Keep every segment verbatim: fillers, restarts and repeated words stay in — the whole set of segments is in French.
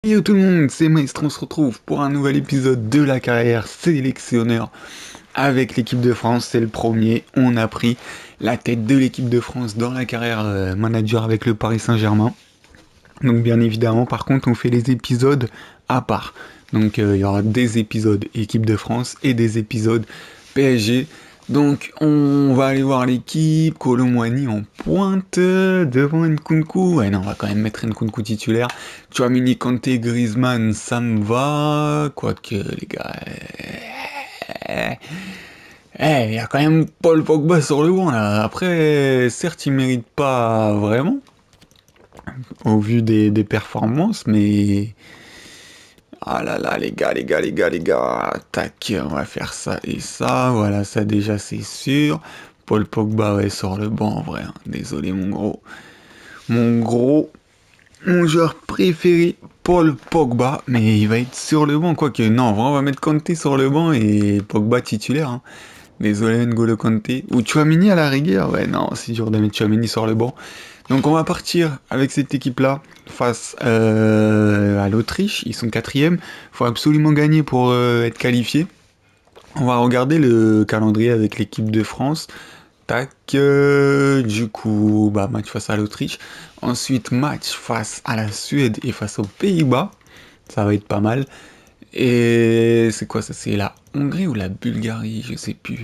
Yo tout le monde, c'est Maestro, on se retrouve pour un nouvel épisode de la carrière sélectionneur avec l'équipe de France. C'est le premier, on a pris la tête de l'équipe de France dans la carrière euh, manager avec le Paris Saint-Germain. Donc bien évidemment, par contre, on fait les épisodes à part. Donc euh, il y aura des épisodes équipe de France et des épisodes P S G. Donc on va aller voir l'équipe, Kolo Muani en pointe, devant Nkunku, ouais non on va quand même mettre Nkunku titulaire, Tchouaméni, Kanté, Griezmann, ça me va, quoique les gars, eh, eh, il y a quand même Paul Pogba sur le banc là, après certes il mérite pas vraiment, au vu des, des performances, mais... Ah là là, les gars, les gars, les gars, les gars, tac, on va faire ça et ça, voilà, ça déjà c'est sûr. Paul Pogba, ouais, sur le banc, en vrai, hein. Désolé, mon gros. Mon gros, mon joueur préféré, Paul Pogba, mais il va être sur le banc, quoique, non, en vrai, on va mettre Kanté sur le banc et Pogba titulaire, hein. Désolé, N'Golo Kanté. Ou Tchouaméni à la rigueur, ouais, non, c'est dur de mettre Tchouaméni sur le banc. Donc on va partir avec cette équipe-là face euh, à l'Autriche. Ils sont quatrième. Il faut absolument gagner pour euh, être qualifié. On va regarder le calendrier avec l'équipe de France. Tac. Euh, du coup, bah, match face à l'Autriche. Ensuite, match face à la Suède et face aux Pays-Bas. Ça va être pas mal. Et c'est quoi ça? C'est la Hongrie ou la Bulgarie? Je sais plus.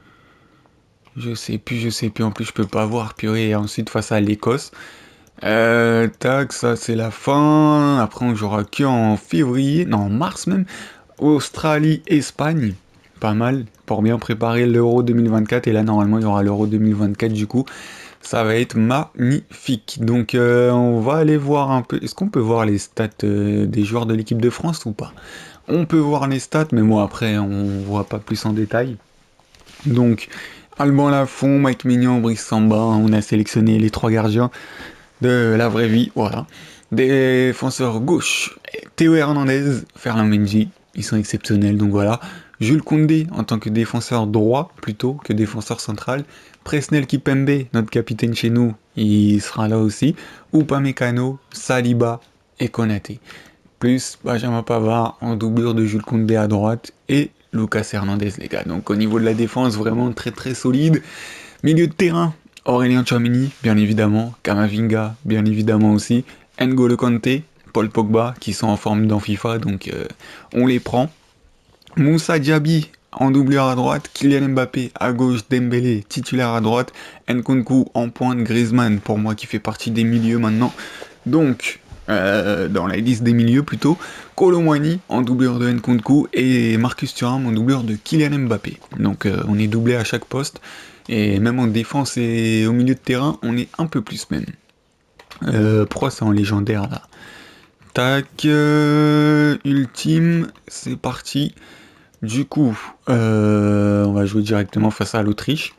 Je sais plus, je sais plus. En plus, je peux pas voir. Purée. Et ensuite, face à l'Écosse. Euh, tac, ça c'est la fin. Après, on jouera que en février. Non, en mars même. Australie, Espagne. Pas mal. Pour bien préparer l'Euro deux mille vingt-quatre. Et là, normalement, il y aura l'Euro deux mille vingt-quatre. Du coup, ça va être magnifique. Donc, euh, on va aller voir un peu. Est-ce qu'on peut voir les stats euh, des joueurs de l'équipe de France ou pas? On peut voir les stats, mais bon, après, on voit pas plus en détail. Donc, Alban Lafont, Mike Maignan, Brice Samba, on a sélectionné les trois gardiens de la vraie vie, voilà. Défenseur gauche, Théo Hernandez, Ferland Mendy, ils sont exceptionnels, donc voilà. Jules Koundé en tant que défenseur droit plutôt que défenseur central. Presnel Kipembe, notre capitaine chez nous, il sera là aussi. Upamecano, Saliba et Konaté. Plus Benjamin Pavard en doublure de Jules Koundé à droite et Lucas Hernandez, les gars. Donc au niveau de la défense, vraiment très très solide. Milieu de terrain, Aurélien Tchouaméni, bien évidemment. Kamavinga, bien évidemment aussi. N'Golo Kanté, Paul Pogba, qui sont en forme dans FIFA, donc euh, on les prend. Moussa Diaby en doublure à droite, Kylian Mbappé à gauche, Dembélé titulaire à droite, Nkunku en pointe, Griezmann pour moi qui fait partie des milieux maintenant. Donc, euh, dans la liste des milieux plutôt, Kolo Muani en doublure de Nkunku et Marcus Thuram en doublure de Kylian Mbappé. Donc euh, on est doublé à chaque poste. Et même en défense et au milieu de terrain, on est un peu plus même. Euh, pourquoi c'est en légendaire là? Tac, euh, ultime, c'est parti. Du coup, euh, on va jouer directement face à l'Autriche.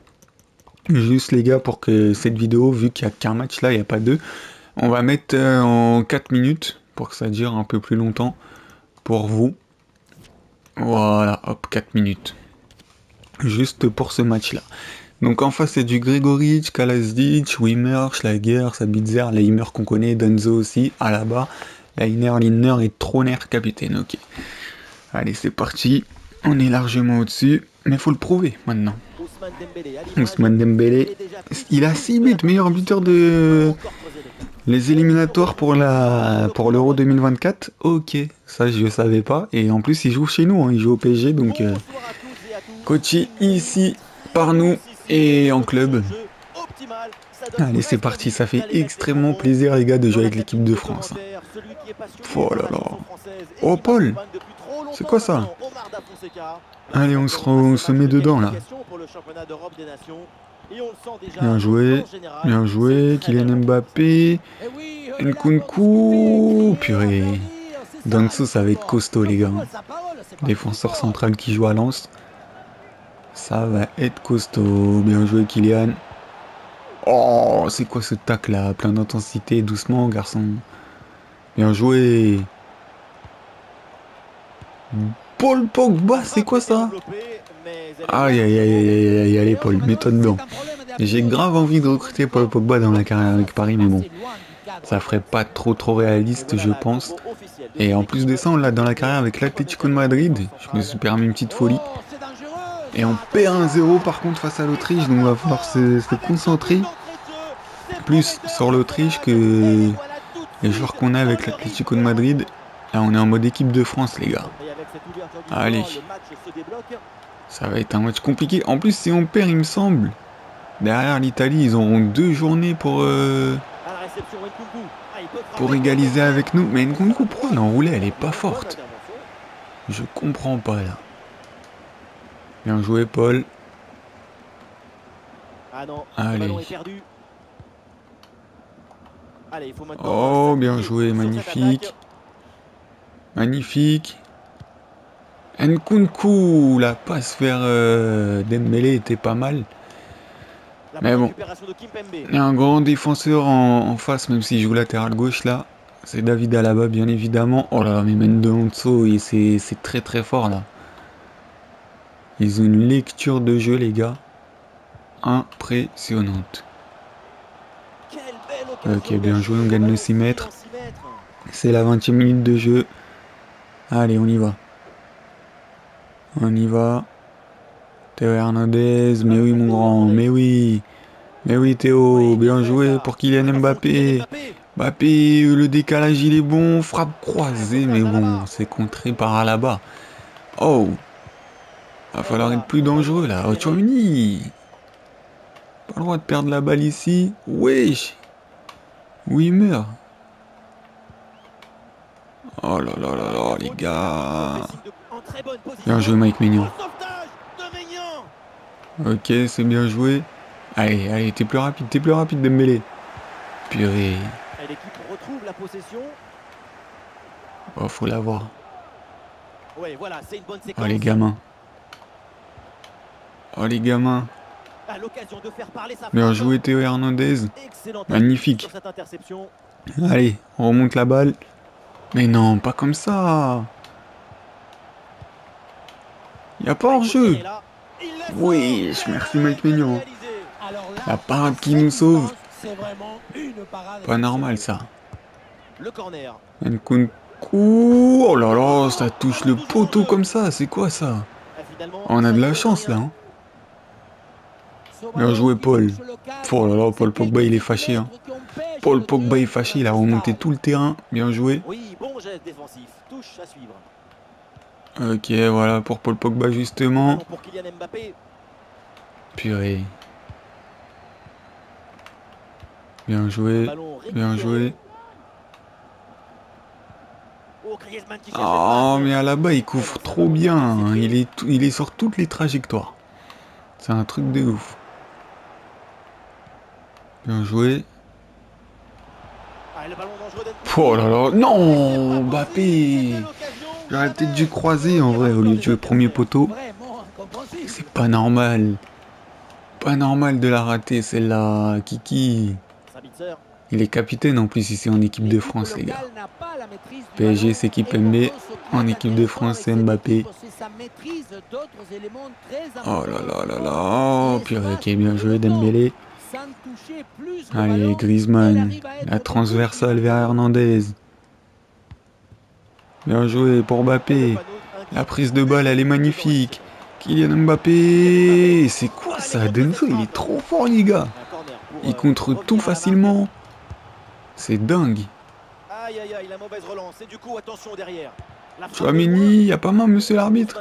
Juste les gars, pour que cette vidéo, vu qu'il n'y a qu'un match là, il n'y a pas deux, on va mettre euh, en quatre minutes, pour que ça dure un peu plus longtemps pour vous. Voilà, hop, quatre minutes. Juste pour ce match-là. Donc en face, c'est du Gregoritch, Kalasic, Wimmer, Schlager, Sabitzer, Leimer qu'on connaît, Danzo aussi, Alaba, Leiner, Linner et Troner, capitaine. Ok. Allez, c'est parti. On est largement au-dessus, mais faut le prouver maintenant. Ousmane Dembélé, il a six buts, meilleur buteur de les éliminatoires pour la pour l'Euro deux mille vingt-quatre. Ok, ça je savais pas. Et en plus, il joue chez nous, hein. Il joue au P S G, donc euh, coaché ici par nous et en club. Allez, c'est parti, ça fait extrêmement plaisir les gars de jouer avec l'équipe de France. Hein. Oh là là. Oh Paul, c'est quoi ça? Allez, on se, re, on se met dedans là. Bien joué, bien joué, Kylian Mbappé, Nkunku, purée. Danso, ça va être costaud les gars. Défenseur central qui joue à Lens. Ça va être costaud. Bien joué Kylian. Oh, c'est quoi ce tac là? Plein d'intensité, doucement garçon. Bien joué. Paul Pogba, c'est quoi ça? Aïe aïe aïe aïe aïe aïe, allez Paul, mets-toi dedans. J'ai grave envie de recruter Paul Pogba dans la carrière avec Paris, mais bon. Ça ferait pas trop trop réaliste, je pense. Et en plus de ça, on l'a dans la carrière avec l'Atlético de Madrid. Je me suis permis une petite folie. Et on perd un zéro par contre face à l'Autriche, donc on va falloir se, se concentrer plus sur l'Autriche que les joueurs qu'on a avec l'Atlético de Madrid. Là, on est en mode équipe de France, les gars. Allez. Ça va être un match compliqué. En plus, si on perd, il me semble, derrière l'Italie, ils auront deux journées pour euh, pour égaliser avec nous. Mais Nkunku, pourquoi l'enroulée, elle est pas forte? Je comprends pas, là. Bien joué, Paul. Allez. Oh, bien joué, magnifique. Magnifique. Nkunku, la passe vers euh, Dembélé était pas mal. Mais bon, il y a un grand défenseur en, en face, même s'il joue latéral gauche là. C'est David Alaba, bien évidemment. Oh là là, mais Mendonça, c'est très très fort là. Ils ont une lecture de jeu, les gars. Impressionnante. Ok, bien joué, on gagne le six mètres. C'est la vingtième minute de jeu. Allez, on y va. On y va. Théo Hernandez, mais oui mon grand, mais oui. Mais oui Théo, bien joué pour Kylian Mbappé. Mbappé, le décalage il est bon, frappe croisée, mais bon, c'est contré par Alaba. Oh, va falloir être plus dangereux là. Oh, Tchouaméni. Pas le droit de perdre la balle ici. Wesh. Oui, il meurt. Oh là là là là, les gars. Bien joué, Mike Maignan. Ok, c'est bien joué. Allez, allez, t'es plus rapide, t'es plus rapide, Dembélé. Purée. Oh, faut l'avoir. Oh, les gamins. Oh, les gamins. Bien joué, Théo Hernandez. Magnifique. Allez, on remonte la balle. Mais non, pas comme ça. Il n'y a pas hors-jeu. Oui, merci Mike Maignan. La parade qui nous sauve. Pas normal ça. Nkunku. Oh là là, ça touche le poteau comme ça. C'est quoi ça? On a de la chance là. Hein. Bien joué Paul. Oh là là, Paul Pogba il est fâché. Hein. Paul Pogba est fâché, il a remonté tout le terrain. Bien joué. Ok, voilà pour Paul Pogba justement. Purée. Bien joué. Bien joué. Oh, mais là-bas, il couvre trop bien. Hein. Il est, il est sur toutes les trajectoires. C'est un truc de ouf. Bien joué. Oh là là. Non, Mbappé. J'aurais peut-être dû croiser en vrai au lieu de jouer premier poteau. C'est pas normal. Pas normal de la rater celle-là. Kiki. Il est capitaine en plus ici en équipe de France, les gars. P S G c'est Kimpembe. En équipe de France c'est Mbappé. Oh là là là là. Oh purée, ok, bien joué Dembélé. Allez, Griezmann. La transversale vers Hernandez. Bien joué pour Mbappé. La prise de balle, elle est magnifique. Kylian Mbappé. C'est quoi ça? Denso, il est trop fort, les gars. Il contrôle tout facilement. C'est dingue. Tchouaméni, y a pas mal, monsieur l'arbitre.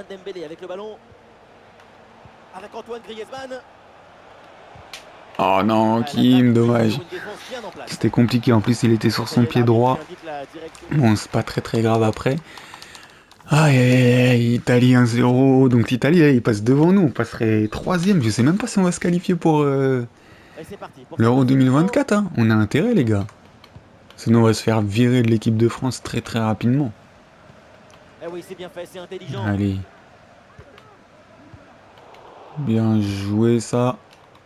Oh non, Kim, dommage. C'était compliqué, en plus il était sur son pied droit. Bon, c'est pas très très grave après. Aïe aïe aïe, Italie un zéro. Donc l'Italie, il passe devant nous. On passerait troisième. Je sais même pas si on va se qualifier pour euh, l'Euro deux mille vingt-quatre. Hein. On a intérêt, les gars. Sinon, on va se faire virer de l'équipe de France très très rapidement. Allez. Bien joué, ça.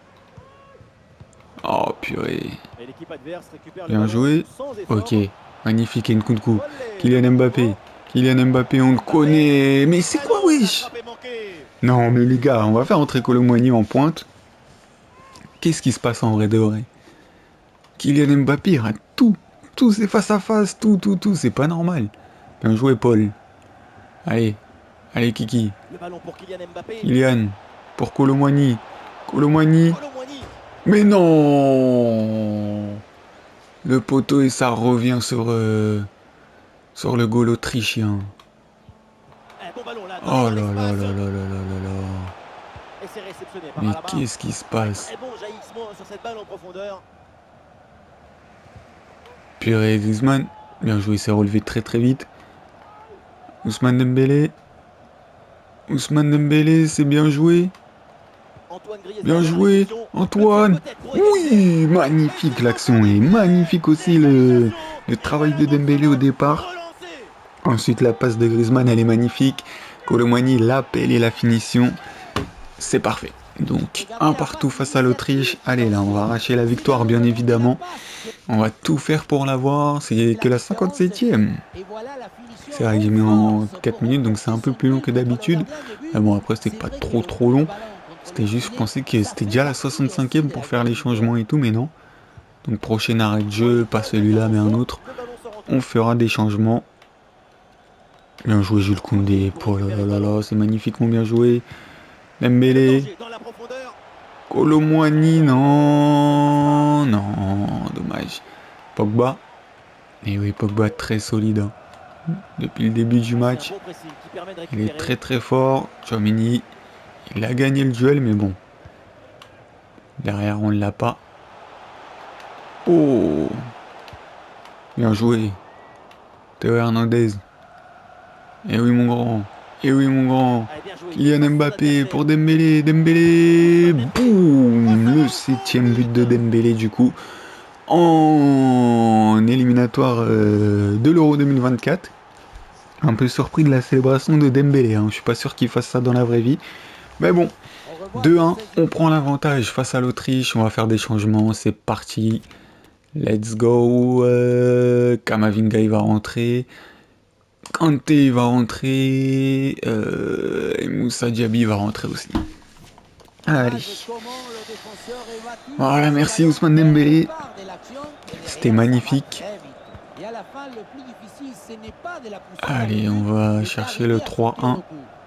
Oh, purée. Bien joué. Ok. Magnifique, Nkunku. Kylian Mbappé. Kylian Mbappé, on le connaît. Mais c'est quoi, wesh? Non, mais les gars, on va faire entrer Colomboigny en pointe. Qu'est-ce qui se passe en vrai de vrai? Kylian Mbappé rate tout. tout, c'est face à face, tout, tout, tout, c'est pas normal. Bien joué, Paul. Allez, allez, Kiki. Le ballon pour Kylian Mbappé. Kylian, pour Kolo Muani. Kolo Muani. Mais non! Le poteau et ça revient sur, euh, sur le goal autrichien. Oh là là là là là là là là. Mais qu'est-ce qui se passe? Purée, Griezmann. Bien joué, il s'est relevé très très vite. Ousmane Dembélé. Ousmane Dembélé, c'est bien joué. Bien joué, Antoine. Oui, magnifique l'action. Et magnifique aussi le, le travail de Dembélé au départ. Ensuite, la passe de Griezmann, elle est magnifique. Kolo Muani, l'appel et la finition. C'est parfait. Donc, un partout face à l'Autriche. Allez, là, on va arracher la victoire, bien évidemment. On va tout faire pour l'avoir. C'est que la cinquante-septième. C'est vrai que j'ai mis en quatre minutes, donc c'est un peu plus long que d'habitude. Mais bon, après, c'était pas trop trop long. C'était juste, je pensais que c'était déjà la soixante-cinquième pour faire les changements et tout, mais non. Donc, prochain arrêt de jeu, pas celui-là, mais un autre. On fera des changements. Bien joué, Jules Koundé. Oh là là là là, c'est magnifiquement bien joué. Dembélé. Kolo Muani, non. Non, dommage. Pogba. Et oui, Pogba très solide. Hein. Depuis le début du match. Il est très très fort. Tchouaméni. Il a gagné le duel, mais bon. Derrière, on ne l'a pas. Oh. Bien joué. Théo Hernandez. Et oui, mon grand. Et oui, mon grand. Kylian Mbappé pour Dembélé. Dembélé. Boum. Le septième but de Dembélé, du coup. En éliminatoire euh, de l'Euro deux mille vingt-quatre. Un peu surpris de la célébration de Dembélé. Hein. Je suis pas sûr qu'il fasse ça dans la vraie vie. Mais bon. deux un. On prend l'avantage face à l'Autriche. On va faire des changements. C'est parti. Let's go. Euh, Kamavinga, il va rentrer. Kanté il va rentrer, euh, et Moussa Diaby va rentrer aussi. Allez. Voilà, merci Ousmane Dembélé. C'était magnifique. Allez, on va chercher le trois un.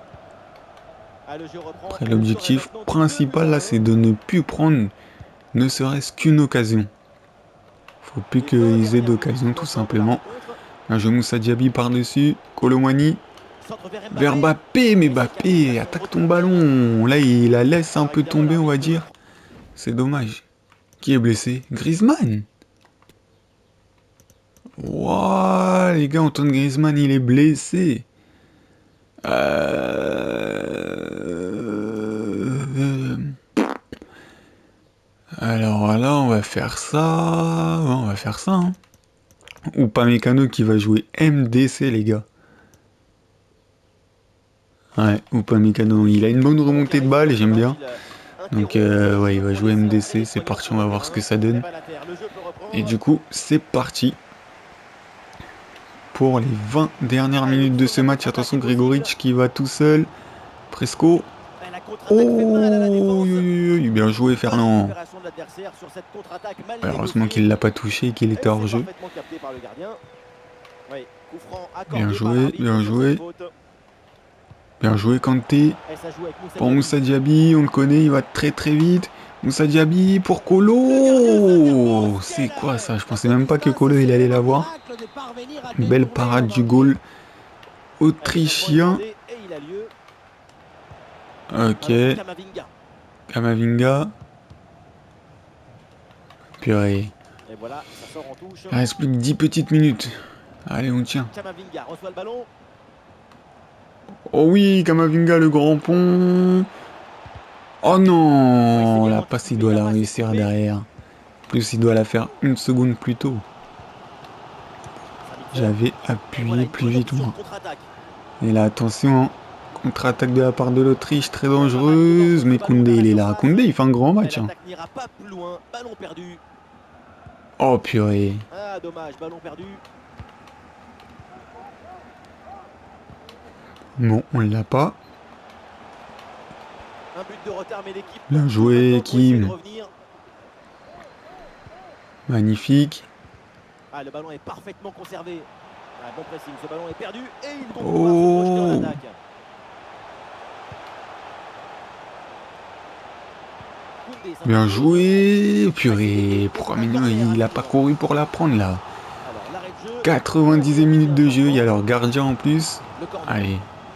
Après, l'objectif principal là, c'est de ne plus prendre ne serait-ce qu'une occasion. Faut plus qu'ils aient d'occasion, tout simplement. Un jeu Moussa Diaby par-dessus. Kolo Muani. Vers Mbappé. Mais Mbappé, attaque ton ballon. Là, il la laisse un peu tomber, on va dire. C'est dommage. Qui est blessé? Griezmann. Wouah, les gars, Antoine Griezmann, il est blessé. Euh... Alors là, on va faire ça. On va faire ça, hein. Upamecano qui va jouer M D C, les gars. Ouais, Upamecano, il a une bonne remontée de balle et j'aime bien. Donc, euh, ouais, il va jouer M D C. C'est parti, on va voir ce que ça donne. Et du coup, c'est parti. Pour les vingt dernières minutes de ce match. Attention, Grégoric qui va tout seul. Presco. Oh, bien joué, Fernand. Heureusement qu'il ne l'a pas touché et qu'il était hors jeu. Bien joué, bien joué. Bien joué, Kanté. Pour Moussa Diaby, on le connaît, il va très très vite. Moussa Diaby pour Kolo. C'est quoi ça? Je pensais même pas que Kolo il allait l'avoir. Belle parade du goal autrichien. Ok. Kamavinga. Purée. Il reste plus que dix petites minutes. Allez, on tient. Oh oui, Kamavinga, le grand pont. Oh non, la passe, il doit la réussir derrière. En plus, il doit la faire une seconde plus tôt. J'avais appuyé plus vite, moi. Et là, attention, contre-attaque de la part de l'Autriche, très dangereuse. Mais Koundé, il est là. Koundé, il fait un grand match. Hein. Oh, purée. Bon, on l'a pas. Bien joué, Kim. Magnifique. Ah, le ballon est parfaitement conservé. Ah, bon pressing, ce ballon est perdu et ils vont pouvoir Oh. se projeter en attaque. Koundé, ça Bien s'impose. joué. Purée, pourquoi Mignon, il a pas couru pour la prendre là. Alors, l'arrêt de jeu. quatre-vingt-dix minutes de jeu, il y a leur gardien en plus. Le corner. Allez.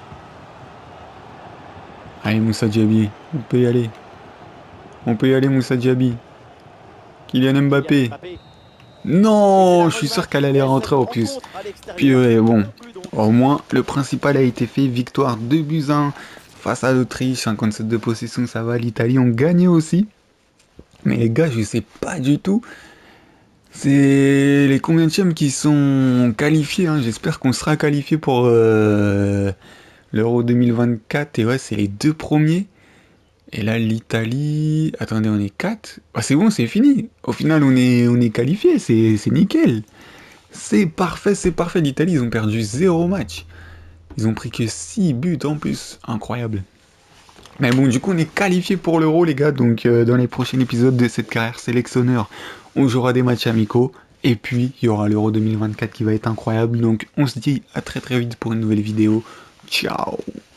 Allez Moussa Diaby, on peut y aller. On peut y aller Moussa Diaby. Kylian Mbappé. Mbappé. Non, je suis sûr qu'elle allait rentrer en plus. Puis ouais, bon, au moins le principal a été fait. Victoire deux buts à un face à l'Autriche, cinquante-sept de possession, ça va. L'Italie ont gagné aussi. Mais les gars, je sais pas du tout. C'est les combienièmes qui sont qualifiés. Hein. J'espère qu'on sera qualifié pour euh, l'Euro deux mille vingt-quatre. Et ouais, c'est les deux premiers. Et là, l'Italie... Attendez, on est quatre. Ah, c'est bon, c'est fini. Au final, on est, on est qualifié. C'est nickel. C'est parfait, c'est parfait. L'Italie, ils ont perdu zéro match. Ils ont pris que six buts en plus. Incroyable. Mais bon, du coup, on est qualifié pour l'Euro, les gars. Donc, euh, dans les prochains épisodes de cette carrière sélectionneur, on jouera des matchs amicaux. Et puis, il y aura l'Euro deux mille vingt-quatre qui va être incroyable. Donc, on se dit à très très vite pour une nouvelle vidéo. Ciao!